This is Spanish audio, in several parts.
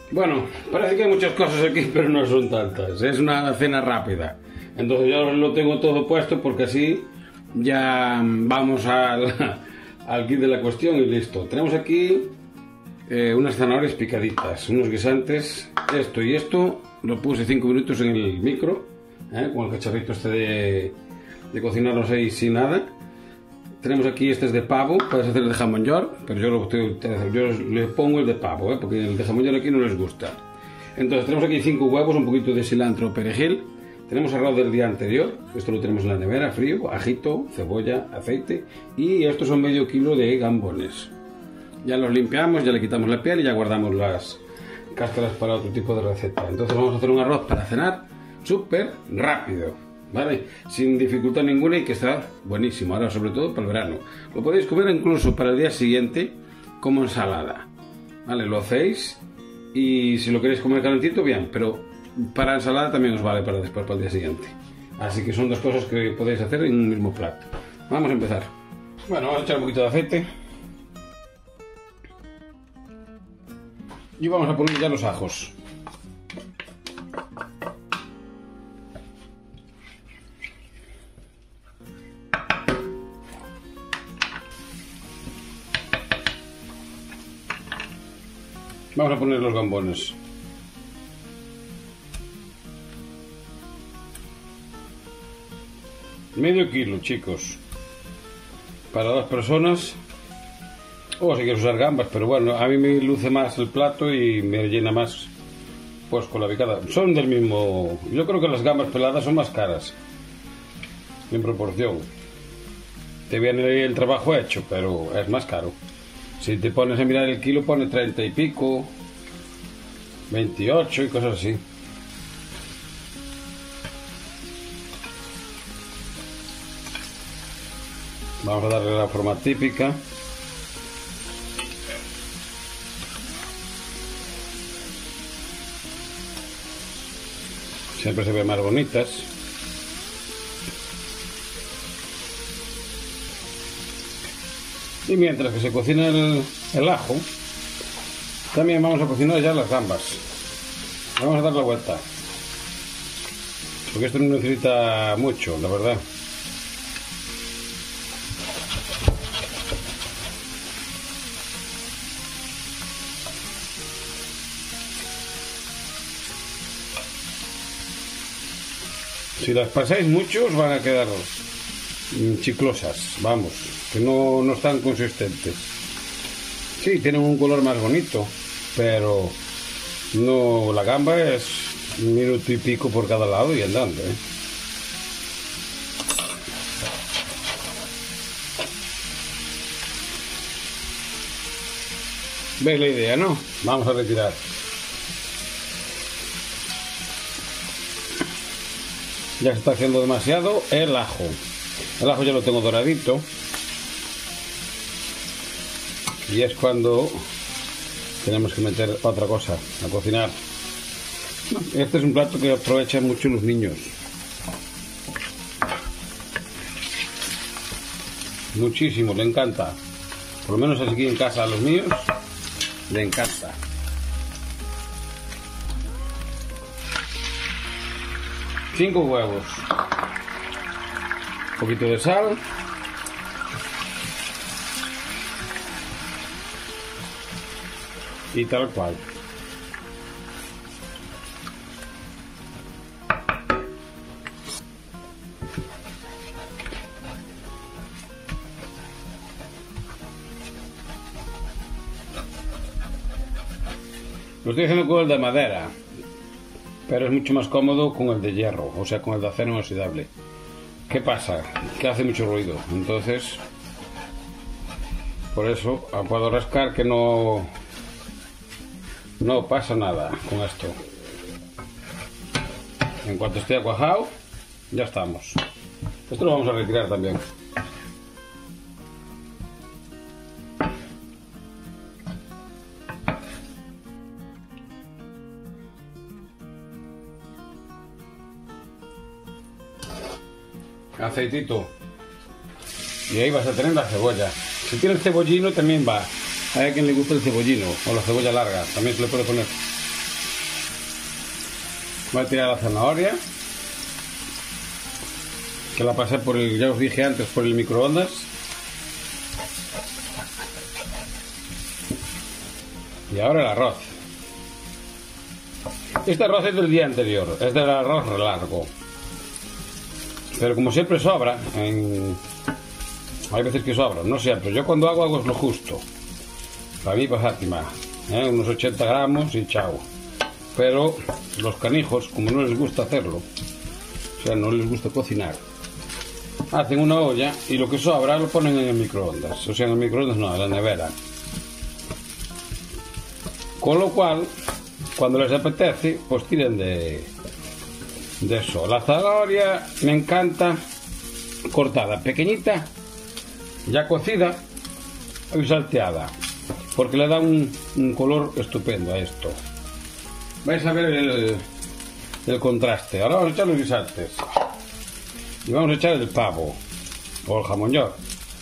Bueno, parece que hay muchas cosas aquí, pero no son tantas. Es una cena rápida. Entonces yo lo tengo todo puesto porque así ya vamos al kit de la cuestión y listo. Tenemos aquí unas zanahorias picaditas, unos guisantes, esto y esto. Lo puse 5 minutos en el micro, con el cacharrito este de cocinarlos ahí sin nada. Tenemos aquí, este es de pavo, puedes hacer el de jamón york, pero yo le pongo el de pavo, porque el de jamón york aquí no les gusta. Entonces tenemos aquí 5 huevos, un poquito de cilantro, perejil. Tenemos arroz del día anterior, esto lo tenemos en la nevera, frío, ajito, cebolla, aceite. Y estos son medio kilo de gambones. Ya los limpiamos, ya le quitamos la piel y ya guardamos las cáscaras para otro tipo de receta. Entonces vamos a hacer un arroz para cenar súper rápido, ¿vale? Sin dificultad ninguna y que está buenísimo, ahora sobre todo para el verano. Lo podéis comer incluso para el día siguiente como ensalada, ¿vale? Lo hacéis y si lo queréis comer calentito, bien, pero para ensalada también os vale para después, para el día siguiente. Así que son dos cosas que podéis hacer en un mismo plato. Vamos a empezar. Bueno, vamos a echar un poquito de aceite. Y vamos a poner ya los ajos. Vamos a poner los gambones. Medio kilo, chicos. Para 2 personas. O si quieres usar gambas, pero bueno, a mí me luce más el plato y me llena más pues con la picada. Son del mismo... Yo creo que las gambas peladas son más caras. En proporción. Te viene el trabajo hecho, pero es más caro. Si te pones a mirar el kilo, pone 30 y pico, 28 y cosas así. Vamos a darle la forma típica. Siempre se ven más bonitas. Y mientras que se cocina el ajo, también vamos a cocinar ya las gambas. Vamos a dar la vuelta, porque esto no necesita mucho, la verdad. Si las pasáis mucho os van a quedar chiclosas, vamos, que no están consistentes. Sí, tienen un color más bonito, pero no, la gamba es 1 minuto y pico por cada lado y andando, ¿eh? ¿Veis la idea, no? Vamos a retirar. Ya se está haciendo demasiado el ajo. El ajo ya lo tengo doradito. Y es cuando tenemos que meter otra cosa a cocinar. Este es un plato que aprovechan mucho los niños. Muchísimo, le encanta. Por lo menos aquí en casa a los míos le encanta. Cinco huevos, un poquito de sal, y tal cual. Lo estoy haciendo con el de madera, pero es mucho más cómodo con el de hierro, o sea, con el de acero inoxidable. ¿Qué pasa? Que hace mucho ruido, entonces por eso puedo rascar, que no pasa nada con esto. En cuanto esté cuajado, ya estamos. Esto lo vamos a retirar también. Aceitito, y ahí vas a tener la cebolla. Si tienes cebollino también va. Hay a quien le gusta el cebollino o la cebolla larga, también se le puede poner. Voy a tirar la zanahoria, que la pasé por el, ya os dije antes, por el microondas. Y ahora el arroz. Este arroz es del día anterior, es del arroz largo. Pero como siempre sobra, hay veces que sobra, no siempre. Yo cuando hago lo justo. Para mí, para Fátima, unos 80 gramos y chao. Pero los canijos, como no les gusta hacerlo, o sea, no les gusta cocinar, hacen una olla y lo que sobra lo ponen en el microondas. O sea, en el microondas no, en la nevera. Con lo cual, cuando les apetece, pues tiran de eso. La zanahoria me encanta cortada, pequeñita, ya cocida y salteada, porque le da un color estupendo a esto. Vais a ver el contraste. Ahora vamos a echar los guisantes y vamos a echar el pavo o el jamón york.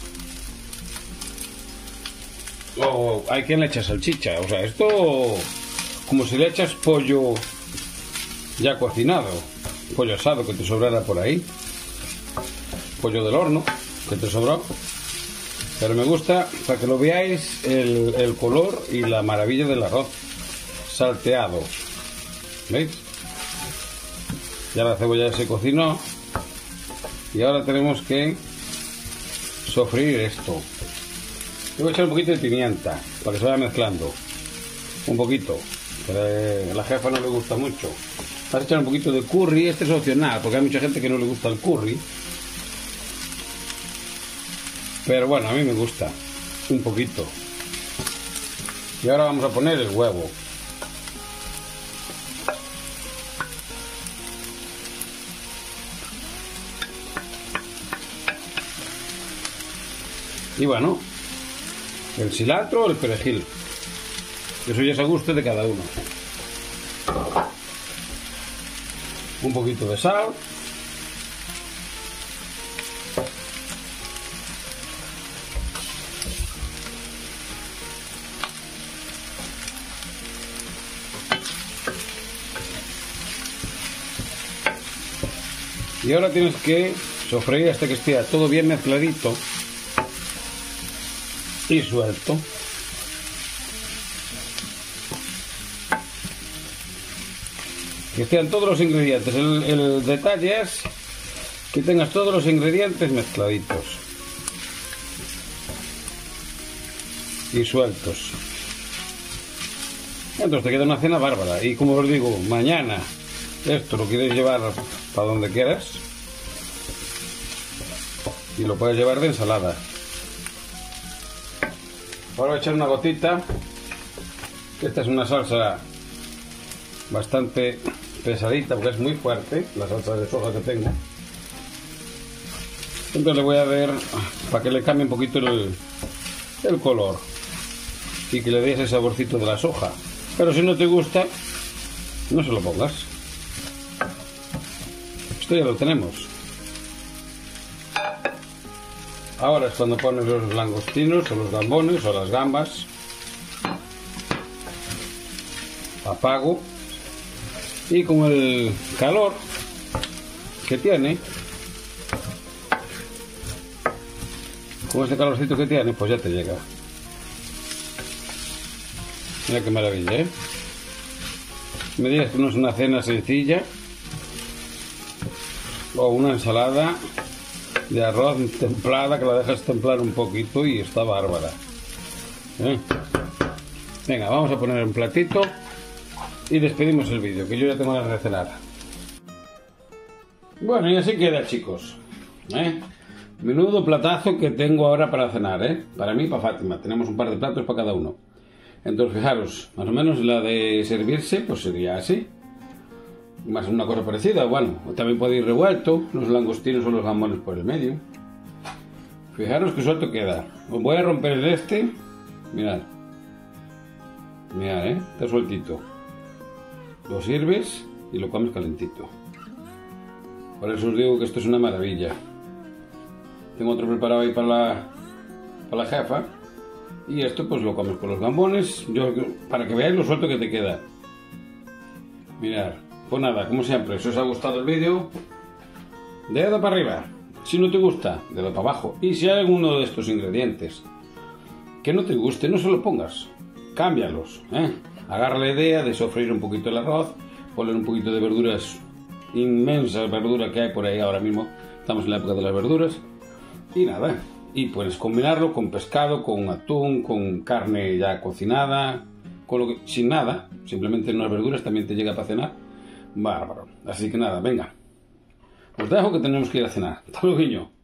O hay quien le echa salchicha. O sea, esto como si le echas pollo ya cocinado, pollo asado que te sobrara por ahí, pollo del horno que te sobró. Pero me gusta para que lo veáis el color y la maravilla del arroz salteado. ¿Veis? Ya la cebolla se cocinó y ahora tenemos que sofreír esto. Yo voy a echar un poquito de pimienta para que se vaya mezclando. Un poquito, pero a la jefa no le gusta mucho. Vas a echar un poquito de curry, este es opcional, porque hay mucha gente que no le gusta el curry. Pero bueno, a mí me gusta un poquito. Y ahora vamos a poner el huevo. Y bueno, el cilantro o el perejil. Eso ya es a gusto de cada uno. Un poquito de sal. Y ahora tienes que sofreír hasta que esté todo bien mezcladito y suelto. Que estén todos los ingredientes. El detalle es que tengas todos los ingredientes mezcladitos y sueltos. Entonces te queda una cena bárbara. Y como os digo, mañana esto lo quieres llevar para donde quieras y lo puedes llevar de ensalada. Ahora voy a echar una gotita. Esta es una salsa bastante pesadita porque es muy fuerte, la salsa de soja que tengo. Entonces le voy a ver para que le cambie un poquito el color y que le dé ese saborcito de la soja. Pero si no te gusta, no se lo pongas. Esto ya lo tenemos. Ahora es cuando pones los langostinos o los gambones o las gambas. Apago. Y con el calor que tiene, con este calorcito que tiene, pues ya te llega. Mira qué maravilla, ¿eh? Me digas que no es una cena sencilla o una ensalada de arroz templada que la dejas templar un poquito y está bárbara, ¿eh? Venga, vamos a poner un platito y despedimos el vídeo, que yo ya tengo ganas de cenar. Bueno, y así queda, chicos, ¿eh? Menudo platazo que tengo ahora para cenar, ¿eh? Para mí y para Fátima. Tenemos un par de platos para cada uno. Entonces, fijaros, más o menos la de servirse, pues sería así. Más una cosa parecida. Bueno, también puede ir revuelto, los langostinos o los gambones por el medio. Fijaros qué suelto queda. Os voy a romper el este. Mirad. Mirad, está sueltito. Lo sirves y lo comes calentito. Por eso os digo que esto es una maravilla. Tengo otro preparado ahí para la jefa. Y esto pues lo comes con los gambones. Para que veáis lo suelto que te queda. Mirad, Pues nada, como siempre, si os ha gustado el vídeo, dedo para arriba. Si no te gusta, dedo para abajo. Y si hay alguno de estos ingredientes que no te guste, no se lo pongas. Cámbialos, ¿eh? Agarra la idea de sofreír un poquito el arroz, poner un poquito de verduras, inmensas verduras que hay por ahí ahora mismo. Estamos en la época de las verduras. Y nada, y puedes combinarlo con pescado, con atún, con carne ya cocinada, con lo que, sin nada, simplemente unas verduras también te llega para cenar. Bárbaro. Así que nada, venga. Os dejo que tenemos que ir a cenar. Hasta luego, guiño.